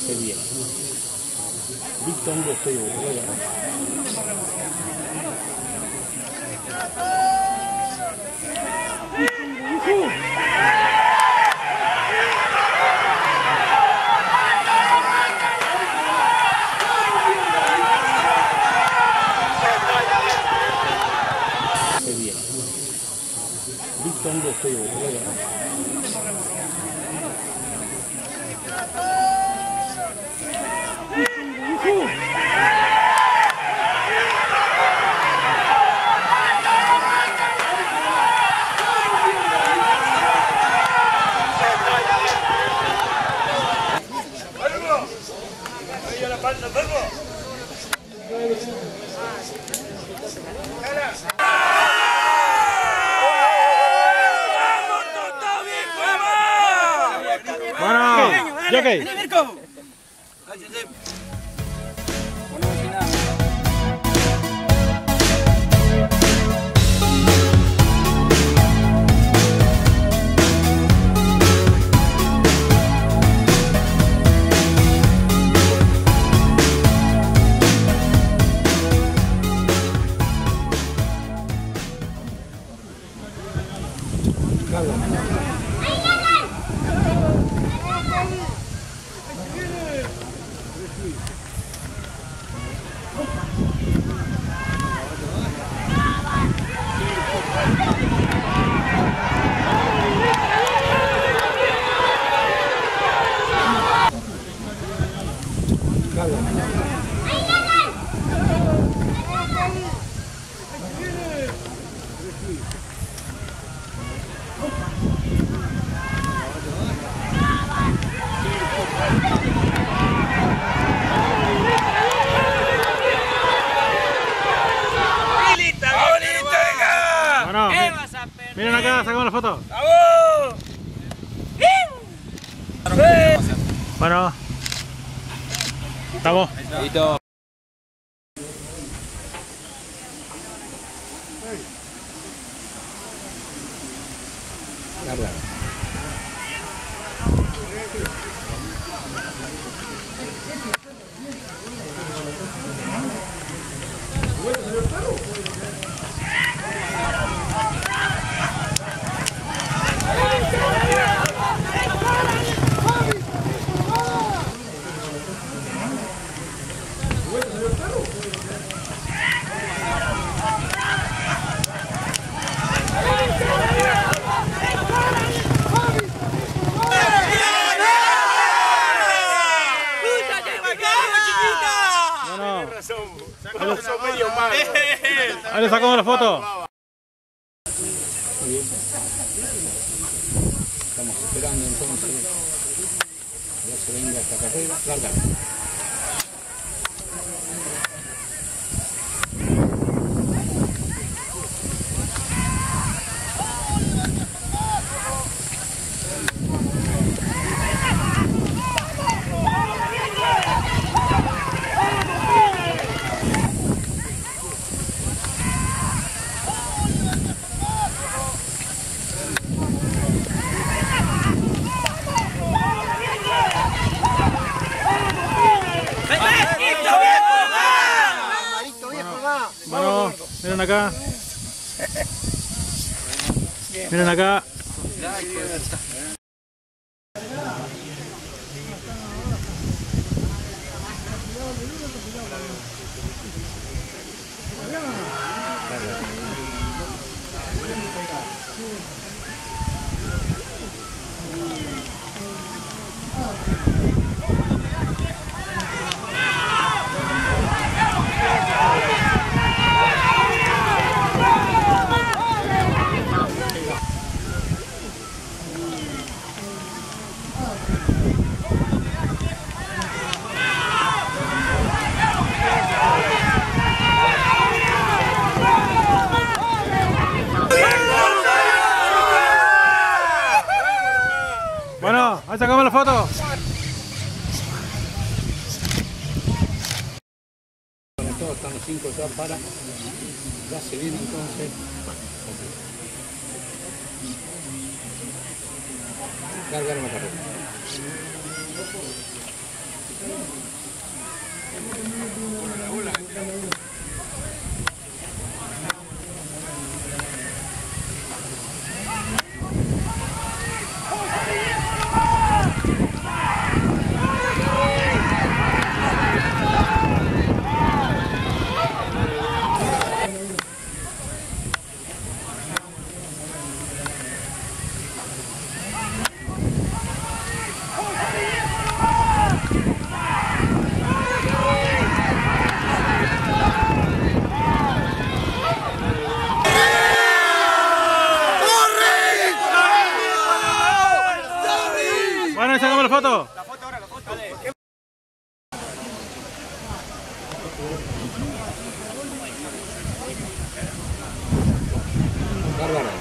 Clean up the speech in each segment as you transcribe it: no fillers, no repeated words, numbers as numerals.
Qué bien. Víctor, ¿dónde estoy? Qué bien. Víctor, ¿dónde estoy? Bueno, ¿ya qué? Bueno, miren acá, sacamos la foto. Bueno, estamos. Listo. Carga. Ahí le sacamos la foto. Muy bien. Estamos esperando entonces. Ya se venga esta carrera. Larga. Bueno, miren acá. Miren acá. Bueno, ahí sacamos la foto. Todos están los 5 ya para. Ya se viene entonces. Cargar la carrera. Bueno, ahí sacamos la foto. Bárbara.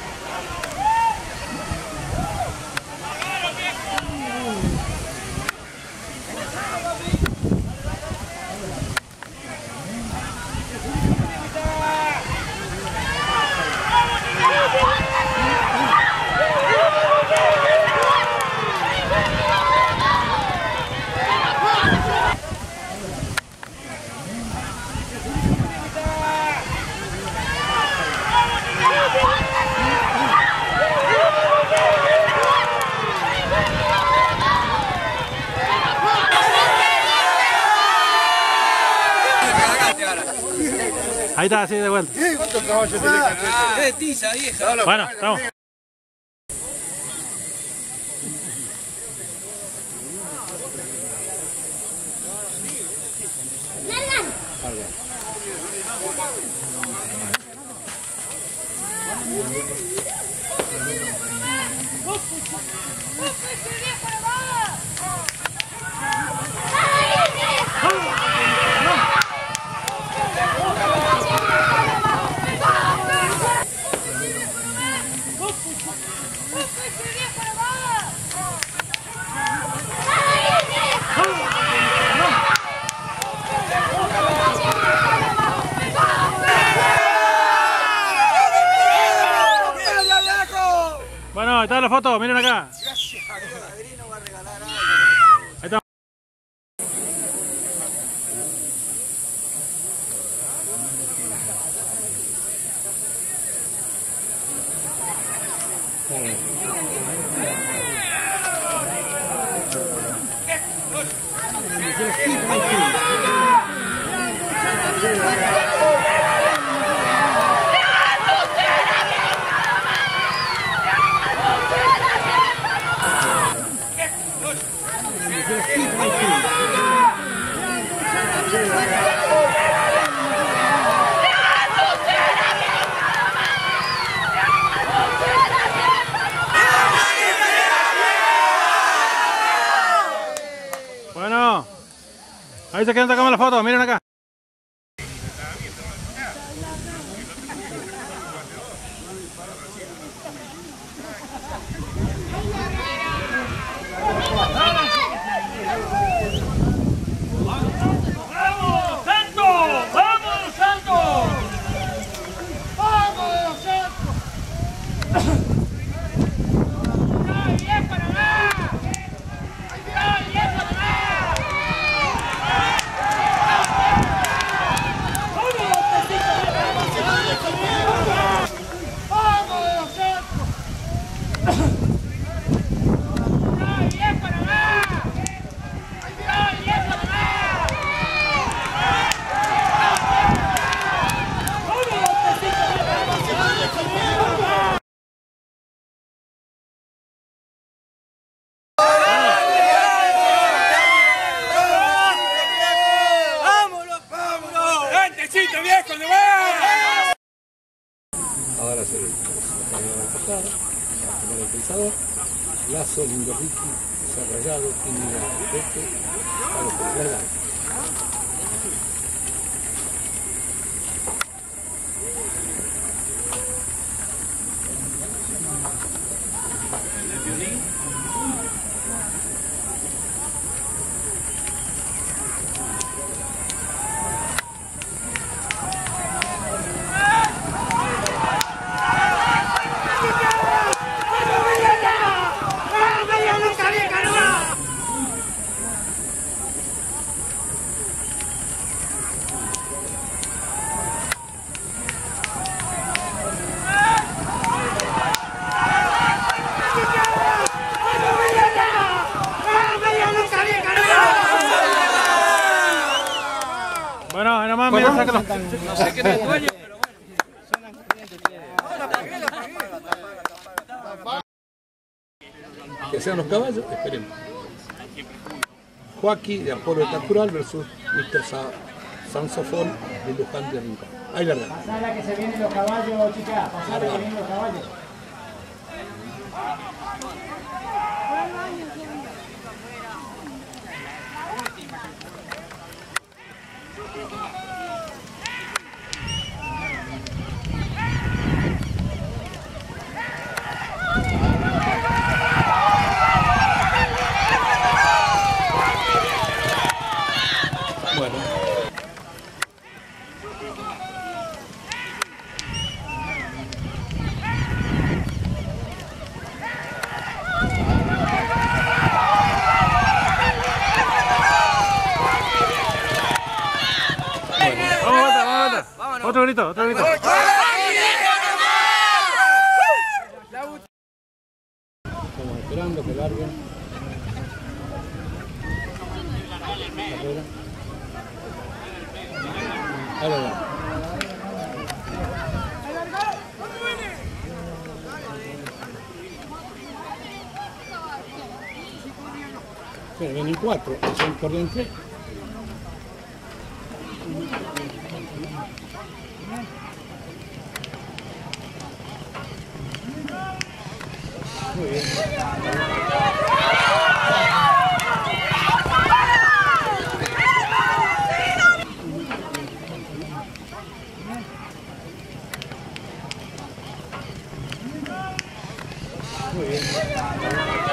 Ahí está, así de vuelta. ¿Cuántos caballos tenés que ¡Es tiza, vieja! Bueno, estamos. Bueno, ahí está la foto, miren acá. Ahí está. Bueno, ahí se quedan sacando la foto, miren acá. Ahora se le va a tomar el pensador, lazo, lindo Ricky, desarrollado, tiene efecto, a lo que le da. sácalo. No sé quién es el dueño, pero bueno. Suenan corrientes ustedes. Que sean los caballos, esperemos. Joaquín de Apolo de Tacural versus Mr. Sansofón de Luján de Rincón. Ahí la verdad. Pasala que se vienen los caballos, chicas. Pasala que vienen los caballos. Bueno. Vamos, otro grito, otro grito. Estamos esperando que larguen. Carrera. Ahí la verdad. Bueno, vienen 4, son corrientes. Muy bien. Muy bien.